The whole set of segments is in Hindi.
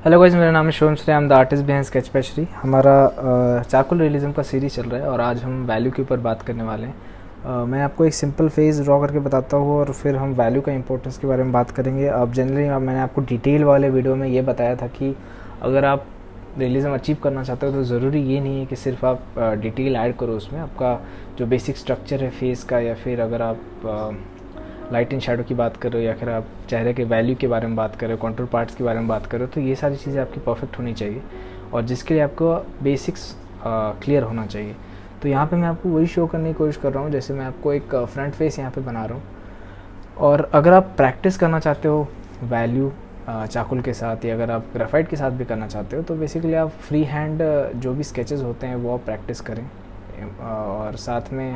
हेलो गाइस, मेरा नाम है Shubham Shri. I am the artist behind sketch page Shri. हमारा चारकोल रियलिज्म का सीरीज चल रहा है और आज हम वैल्यू के ऊपर बात करने वाले हैं। मैं आपको एक सिंपल फेस ड्रॉ करके बताता हूँ और फिर हम वैल्यू का इंपॉर्टेंस के बारे में बात करेंगे। अब जनरली मैंने आपको डिटेल वाले वीडियो में ये बताया था कि अगर आप रियलिज्म अचीव करना चाहते हो तो ज़रूरी ये नहीं है कि सिर्फ आप डिटेल ऐड करो उसमें। आपका जो बेसिक स्ट्रक्चर है फेस का, या फिर अगर आप लाइट एंड शैडो की बात कर रहे हो, या फिर आप चेहरे के वैल्यू के बारे में बात कर रहे हो, कॉन्टूर पार्ट्स के बारे में बात कर रहे हो, तो ये सारी चीज़ें आपकी परफेक्ट होनी चाहिए और जिसके लिए आपको बेसिक्स क्लियर होना चाहिए। तो यहाँ पे मैं आपको वही शो करने की कोशिश कर रहा हूँ। जैसे मैं आपको एक फ्रंट फेस यहाँ पे बना रहा हूँ, और अगर आप प्रैक्टिस करना चाहते हो वैल्यू चाकुल के साथ, या अगर आप ग्रेफाइट के साथ भी करना चाहते हो, तो बेसिकली आप फ्री हैंड जो भी स्केचेस होते हैं वो आप प्रैक्टिस करें। और साथ में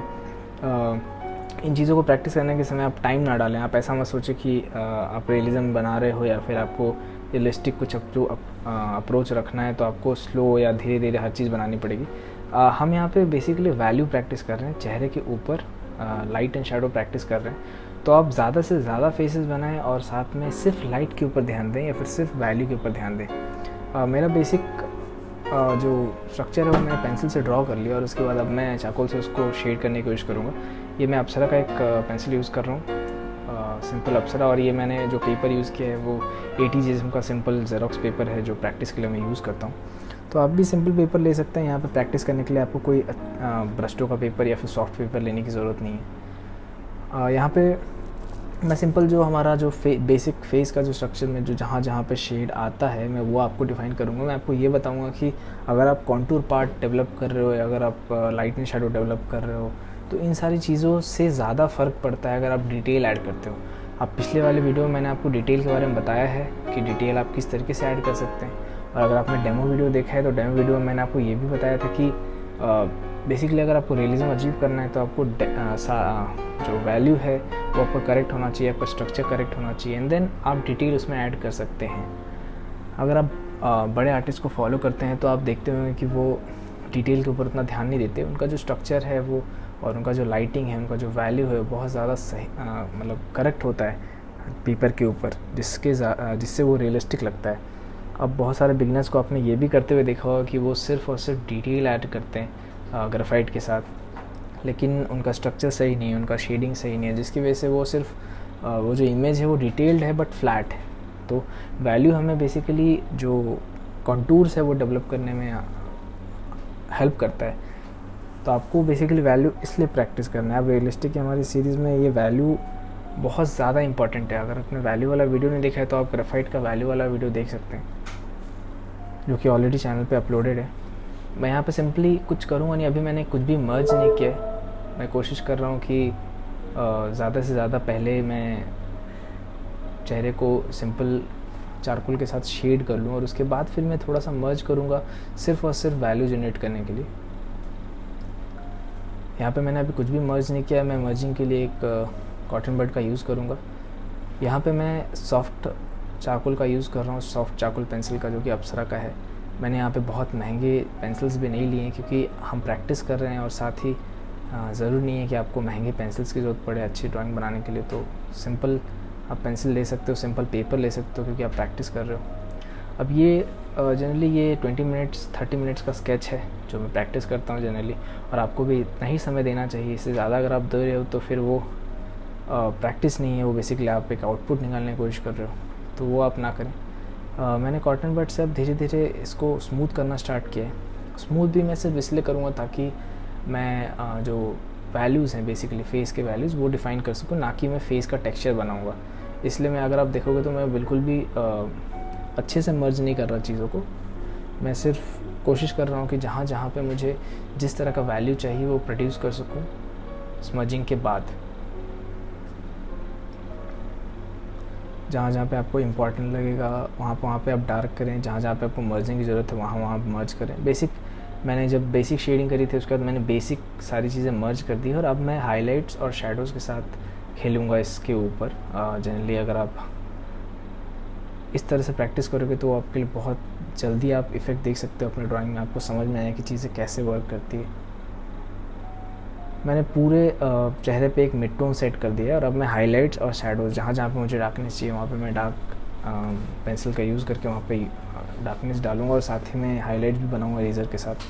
इन चीज़ों को प्रैक्टिस करने के समय आप टाइम ना डालें। आप ऐसा मत सोचें कि आप रियलिज्म बना रहे हो या फिर आपको रियलिस्टिक कुछ अप्रोच रखना है तो आपको स्लो या धीरे धीरे हर चीज़ बनानी पड़ेगी। हम यहाँ पे बेसिकली वैल्यू प्रैक्टिस कर रहे हैं, चेहरे के ऊपर लाइट एंड शैडो प्रैक्टिस कर रहे हैं। तो आप ज़्यादा से ज़्यादा फेसेस बनाएं और साथ में सिर्फ लाइट के ऊपर ध्यान दें या फिर सिर्फ वैल्यू के ऊपर ध्यान दें। मेरा बेसिक जो स्ट्रक्चर है वो मैंने पेंसिल से ड्रॉ कर लिया और उसके बाद अब मैं चारकोल से उसको शेड करने की कोशिश करूँगा। ये मैं अप्सरा का एक पेंसिल यूज़ कर रहा हूँ, सिंपल अप्सरा। और ये मैंने जो पेपर यूज़ किया है वो 80 जिस्म का सिंपल जेरोक्स पेपर है जो प्रैक्टिस के लिए मैं यूज़ करता हूँ। तो आप भी सिंपल पेपर ले सकते हैं। यहाँ पे प्रैक्टिस करने के लिए आपको कोई ब्रस्टो का पेपर या फिर सॉफ्ट पेपर लेने की ज़रूरत नहीं है। यहाँ पे मैं सिंपल जो हमारा जो बेसिक फेस का जो स्ट्रक्चर में जो जहाँ पे शेड आता है मैं वो आपको डिफाइन करूँगा। मैं आपको ये बताऊँगा कि अगर आप कॉन्टूर पार्ट डेवलप कर रहे हो या अगर आप लाइट एंड शैडो डेवलप कर रहे हो तो इन सारी चीज़ों से ज़्यादा फ़र्क पड़ता है अगर आप डिटेल ऐड करते हो। आप पिछले वाले वीडियो में मैंने आपको डिटेल के बारे में बताया है कि डिटेल आप किस तरीके से ऐड कर सकते हैं। और अगर आपने डेमो वीडियो देखा है तो डेमो वीडियो में मैंने आपको ये भी बताया था कि बेसिकली अगर आपको रियलिज्म अचीव करना है तो आपको जो वैल्यू है वो आपका करेक्ट होना चाहिए, आपका स्ट्रक्चर करेक्ट होना चाहिए, एंड देन आप डिटेल उसमें ऐड कर सकते हैं। अगर आप बड़े आर्टिस्ट को फॉलो करते हैं तो आप देखते होंगे कि वो डिटेल के ऊपर उतना ध्यान नहीं देते। उनका जो स्ट्रक्चर है वो और उनका जो लाइटिंग है, उनका जो वैल्यू है बहुत ज़्यादा सही मतलब करेक्ट होता है पेपर के ऊपर, जिससे वो रियलिस्टिक लगता है। अब बहुत सारे बिगनर्स को आपने ये भी करते हुए देखा होगा कि वो सिर्फ और सिर्फ डिटेल ऐड करते हैं ग्रेफाइट के साथ, लेकिन उनका स्ट्रक्चर सही नहीं है, उनका शेडिंग सही नहीं है, जिसकी वजह से वो सिर्फ वो जो इमेज है वो डिटेल्ड है बट फ्लैट है। तो वैल्यू हमें बेसिकली जो कॉन्टूर्स है वो डेवलप करने में हेल्प करता है। तो आपको बेसिकली वैल्यू इसलिए प्रैक्टिस करना है। अब रियलिस्टिक की हमारी सीरीज़ में ये वैल्यू बहुत ज़्यादा इंपॉर्टेंट है। अगर आपने वैल्यू वाला वीडियो नहीं देखा है तो आप ग्रेफाइट का वैल्यू वाला वीडियो देख सकते हैं जो कि ऑलरेडी चैनल पे अपलोडेड है। मैं यहाँ पे सिंपली कुछ करूँगा नहीं, अभी मैंने कुछ भी मर्ज नहीं किया है। मैं कोशिश कर रहा हूँ कि ज़्यादा से ज़्यादा पहले मैं चेहरे को सिंपल चारकोल के साथ शेड कर लूँ और उसके बाद फिर मैं थोड़ा सा मर्ज करूँगा सिर्फ और सिर्फ वैल्यू जनरेट करने के लिए। यहाँ पे मैंने अभी कुछ भी मर्ज नहीं किया है। मैं मर्जिंग के लिए एक कॉटन बड का यूज़ करूँगा। यहाँ पे मैं सॉफ्ट चारकोल का यूज़ कर रहा हूँ, सॉफ्ट चारकोल पेंसिल का जो कि अप्सरा का है। मैंने यहाँ पे बहुत महंगे पेंसिल्स भी नहीं लिए हैं क्योंकि हम प्रैक्टिस कर रहे हैं और साथ ही ज़रूरी नहीं है कि आपको महंगे पेंसिल्स की ज़रूरत पड़े अच्छी ड्राइंग बनाने के लिए। तो सिंपल आप पेंसिल ले सकते हो, सिंपल पेपर ले सकते हो क्योंकि आप प्रैक्टिस कर रहे हो। अब ये जनरली ये 20 मिनट्स 30 मिनट्स का स्केच है जो मैं प्रैक्टिस करता हूँ जनरली, और आपको भी इतना ही समय देना चाहिए। इससे ज़्यादा अगर आप दे रहे हो तो फिर वो प्रैक्टिस नहीं है, वो बेसिकली आप एक आउटपुट निकालने की कोशिश कर रहे हो, तो वो आप ना करें। मैंने कॉटन बड से अब धीरे धीरे इसको स्मूथ करना स्टार्ट किया है। स्मूथ भी मैं सिर्फ इसलिए करूँगा ताकि मैं जो वैल्यूज़ हैं बेसिकली फेस के वैल्यूज़ वो डिफ़ाइन कर सकूँ, ना कि मैं फेस का टेक्सचर बनाऊँगा। इसलिए मैं अगर आप देखोगे तो मैं बिल्कुल भी अच्छे से मर्ज नहीं कर रहा चीज़ों को। मैं सिर्फ कोशिश कर रहा हूँ कि जहाँ जहाँ पे मुझे जिस तरह का वैल्यू चाहिए वो प्रोड्यूस कर सकूँ स्मर्जिंग के बाद। जहाँ जहाँ पे आपको इम्पॉर्टेंट लगेगा वहाँ पे आप डार्क करें, जहाँ जहाँ पे आपको मर्जिंग की ज़रूरत है वहाँ मर्ज करें। मैंने जब बेसिक शेडिंग करी थी उसके बाद मैंने बेसिक सारी चीज़ें मर्ज कर दी और अब मैं हाइलाइट्स और शैडोज़ के साथ खेलूँगा इसके ऊपर। जनरली अगर आप इस तरह से प्रैक्टिस करोगे तो आपके लिए बहुत जल्दी आप इफ़ेक्ट देख सकते हो अपने ड्राइंग में, आपको समझ में आए कि चीज़ें कैसे वर्क करती है। मैंने पूरे चेहरे पे एक मिड टोन सेट कर दिया है और अब मैं हाइलाइट्स और शैडोज़ जहाँ जहाँ पे मुझे डार्कनेस चाहिए वहाँ पे मैं डार्क पेंसिल का यूज़ करके वहाँ पे डार्कनेस डालूँगा और साथ ही में हाईलाइट भी बनाऊँगा इरेज़र के साथ।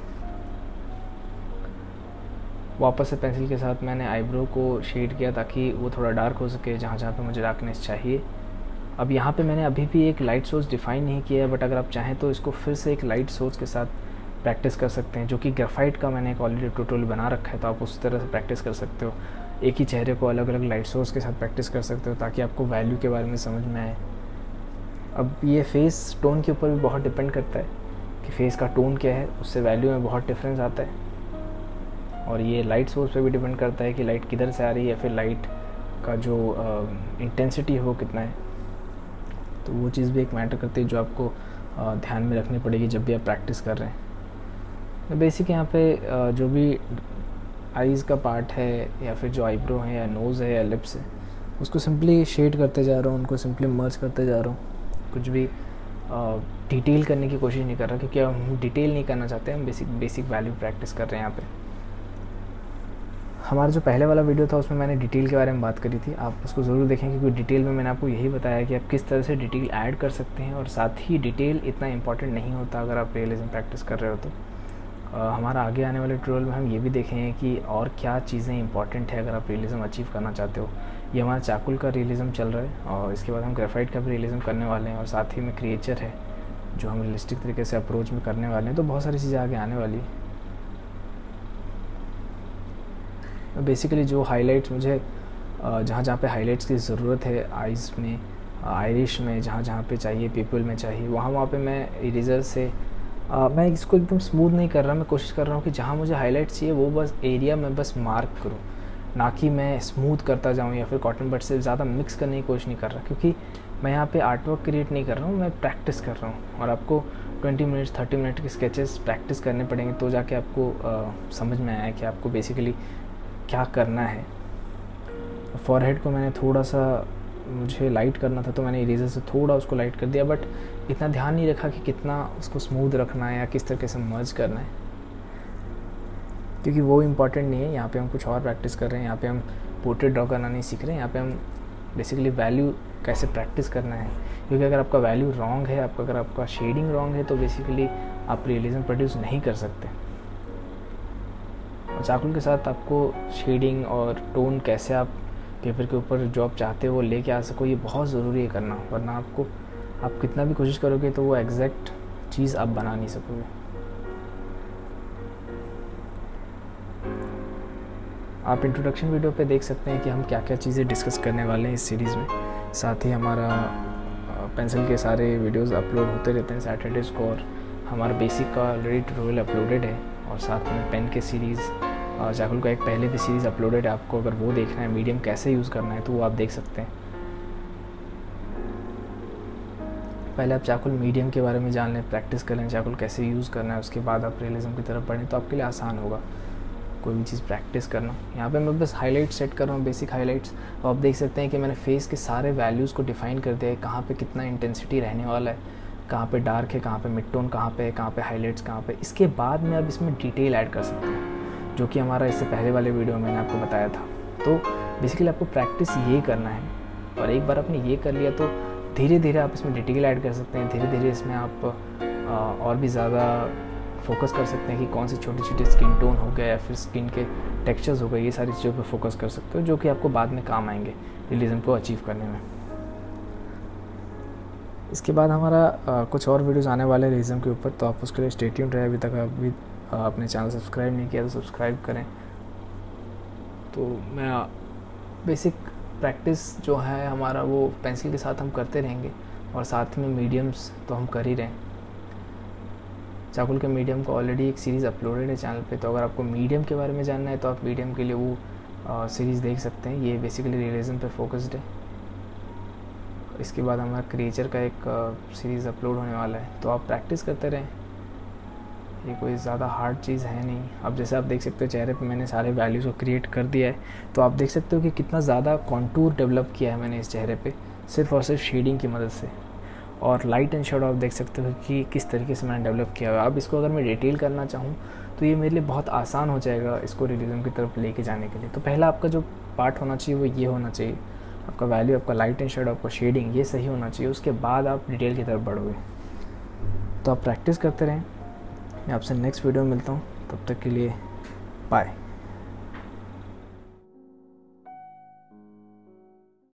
वापस से पेंसिल के साथ मैंने आईब्रो को शेड किया ताकि वो थोड़ा डार्क हो सके जहाँ जहाँ पे मुझे डार्कनेस चाहिए। अब यहाँ पे मैंने अभी भी एक लाइट सोर्स डिफ़ाइन नहीं किया है, बट अगर आप चाहें तो इसको फिर से एक लाइट सोर्स के साथ प्रैक्टिस कर सकते हैं, जो कि ग्राफाइट का मैंने एक ऑलरेडी ट्यूटोरियल बना रखा है, तो आप उस तरह से प्रैक्टिस कर सकते हो। एक ही चेहरे को अलग अलग लाइट सोर्स के साथ प्रैक्टिस कर सकते हो ताकि आपको वैल्यू के बारे में समझ में आए। अब ये फेस टोन के ऊपर भी बहुत डिपेंड करता है कि फेस का टोन क्या है, उससे वैल्यू में बहुत डिफरेंस आता है। और ये लाइट सोर्स पे भी डिपेंड करता है कि लाइट किधर से आ रही है या फिर लाइट का जो इंटेंसिटी है वो कितना है। तो वो चीज़ भी एक मैटर करती है जो आपको ध्यान में रखनी पड़ेगी जब भी आप प्रैक्टिस कर रहे हैं। तो बेसिक यहाँ पे जो भी आईज़ का पार्ट है या फिर जो आईब्रो है या नोज़ है या लिप्स है, उसको सिंपली शेड करते जा रहा हूँ, उनको सिंपली मर्ज करते जा रहा हूँ। कुछ भी डिटेल करने की कोशिश नहीं कर रहा, क्योंकि हम डिटेल नहीं करना चाहते, हम बेसिक वैल्यू प्रैक्टिस कर रहे हैं यहाँ पे। हमारा जो पहले वाला वीडियो था उसमें मैंने डिटेल के बारे में बात करी थी, आप उसको ज़रूर देखें, क्योंकि डिटेल में मैंने आपको यही बताया कि आप किस तरह से डिटेल ऐड कर सकते हैं। और साथ ही डिटेल इतना इंपॉर्टेंट नहीं होता अगर आप रियलिज्म प्रैक्टिस कर रहे हो तो। हमारा आगे आने वाले ट्यूटोरियल में हम ये भी देखेंगे कि और क्या चीज़ें इंपॉर्टेंट है अगर आप रियलिज्म अचीव करना चाहते हो। ये हमारा चाकुल का रियलिज्म चल रहा है और इसके बाद हम ग्रेफाइट का भी रियलिज्म करने वाले हैं, और साथ ही में क्रिएचर है जो हम रियलिस्टिक तरीके से अप्रोच में करने वाले हैं। तो बहुत सारी चीज़ें आगे आने वाली है। बेसिकली जो हाइलाइट्स मुझे जहाँ जहाँ पे हाइलाइट्स की ज़रूरत है, आइज़ में, आयरिश में, जहाँ जहाँ पे चाहिए, पीपल में चाहिए, वहाँ पे मैं इरेज़र से मैं इसको एकदम स्मूथ नहीं कर रहा, मैं कोशिश कर रहा हूँ कि जहाँ मुझे हाइलाइट्स चाहिए वो बस एरिया में बस मार्क करूँ, ना कि मैं स्मूथ करता जाऊँ या फिर कॉटन बड से ज़्यादा मिक्स करने की कोशिश नहीं कर रहा, क्योंकि मैं यहाँ पे आर्ट वर्क क्रिएट नहीं कर रहा हूँ, मैं प्रैक्टिस कर रहा हूँ। और आपको 20 मिनट्स 30 मिनट के स्केचेस प्रैक्टिस करने पड़ेंगे तो जाके आपको समझ में आया कि आपको बेसिकली क्या करना है। फॉरहेड को मैंने थोड़ा सा मुझे लाइट करना था तो मैंने इरेजर से थोड़ा उसको लाइट कर दिया, बट इतना ध्यान नहीं रखा कि कितना उसको स्मूथ रखना है या किस तरीके से मर्ज करना है, क्योंकि वो इम्पॉर्टेंट नहीं है। यहाँ पे हम कुछ और प्रैक्टिस कर रहे हैं, यहाँ पे हम पोर्ट्रेट ड्रॉ करना नहीं सीख रहे हैं, यहाँ पे हम बेसिकली वैल्यू कैसे प्रैक्टिस करना है। क्योंकि अगर आपका वैल्यू रॉन्ग है, अगर आपका शेडिंग रॉन्ग है, तो बेसिकली आप रियलिज्म प्रोड्यूस नहीं कर सकते। और चाकुल के साथ आपको शेडिंग और टोन कैसे आप पेपर के ऊपर जो आप चाहते हो वो लेके आ सको, ये बहुत ज़रूरी है करना, वरना आप कितना भी कोशिश करोगे तो वो एग्जैक्ट चीज़ आप बना नहीं सकोगे। आप इंट्रोडक्शन वीडियो पे देख सकते हैं कि हम क्या क्या चीज़ें डिस्कस करने वाले हैं इस सीरीज़ में। साथ ही हमारा पेंसिल के सारे वीडियोस अपलोड होते रहते हैं सैटरडेज़ को, और हमारा बेसिक का ऑलरेडी ट्यूटोरियल अपलोडेड है, और साथ में पेन के सीरीज़ चाकुल का एक पहले भी सीरीज़ अपलोडेड है। आपको अगर वो देखना है, मीडियम कैसे यूज़ करना है, तो वो आप देख सकते हैं। पहले आप चाकुल मीडियम के बारे में जान लें, प्रैक्टिस कर लें चाकुल कैसे यूज़ करना है, उसके बाद आप रियलिज्म की तरफ बढ़ें तो आपके लिए आसान होगा कोई भी चीज़ प्रैक्टिस करना। यहाँ पे मैं बस हाईलाइट सेट कर रहा हूँ, बेसिक हाईलाइट्स। और आप देख सकते हैं कि मैंने फेस के सारे वैल्यूज़ को डिफ़ाइन कर दिया है, कहाँ पे कितना इंटेंसिटी रहने वाला है, कहाँ पे डार्क है, कहाँ पे मिड टोन कहाँ पे है, कहाँ पे हाईलाइट्स कहाँ पे। इसके बाद में अब इसमें डिटेल ऐड कर सकते हैं, जो कि हमारा इससे पहले वाले वीडियो में मैंने आपको बताया था। तो बेसिकली आपको प्रैक्टिस ये करना है, और एक बार आपने ये कर लिया तो धीरे धीरे आप इसमें डिटेल ऐड कर सकते हैं। धीरे धीरे इसमें आप और भी ज़्यादा फोकस कर सकते हैं कि कौन सी छोटी छोटी स्किन टोन हो गया या फिर स्किन के टेक्सचर्स हो गए, ये सारी चीज़ों पे फोकस कर सकते हो, जो कि आपको बाद में काम आएंगे रियलिज्म को अचीव करने में। इसके बाद हमारा कुछ और वीडियोज़ आने वाले रियलिज्म के ऊपर, तो आप उसके लिए स्टे ट्यून्ड रहे। अभी तक अभी अपने चैनल सब्सक्राइब नहीं किया तो सब्सक्राइब करें। तो मैं बेसिक प्रैक्टिस जो है हमारा वो पेंसिल के साथ हम करते रहेंगे, और साथ में मीडियम्स तो हम कर ही रहे हैं। चाकुल के मीडियम का ऑलरेडी एक सीरीज़ अपलोडेड है चैनल पे, तो अगर आपको मीडियम के बारे में जानना है तो आप मीडियम के लिए वो सीरीज़ देख सकते हैं। ये बेसिकली रियलिज्म पे फोकस्ड है। इसके बाद हमारा क्रिएचर का एक सीरीज़ अपलोड होने वाला है, तो आप प्रैक्टिस करते रहें। ये कोई ज़्यादा हार्ड चीज़ है नहीं। अब जैसे आप देख सकते हो चेहरे पे मैंने सारे वैल्यूज़ को क्रिएट कर दिया है, तो आप देख सकते हो कि कितना ज़्यादा कॉन्टूर डेवलप किया है मैंने इस चेहरे पे सिर्फ और सिर्फ शेडिंग की मदद से। और लाइट एंड शेडो आप देख सकते हो कि किस तरीके से मैंने डेवलप किया हुआ है। अब इसको अगर मैं डिटेल करना चाहूँ तो ये मेरे लिए बहुत आसान हो जाएगा इसको रियलिज्म की तरफ लेके जाने के लिए। तो पहला आपका जो पार्ट होना चाहिए वो ये होना चाहिए। आपका वैल्यू, आपका लाइट एंड शेडो, आपका शेडिंग, ये सही होना चाहिए, उसके बाद आप डिटेल की तरफ बढ़ोगे। तो आप प्रैक्टिस करते रहें। मैं आपसे नेक्स्ट वीडियो में मिलता हूँ, तब तक के लिए बाय।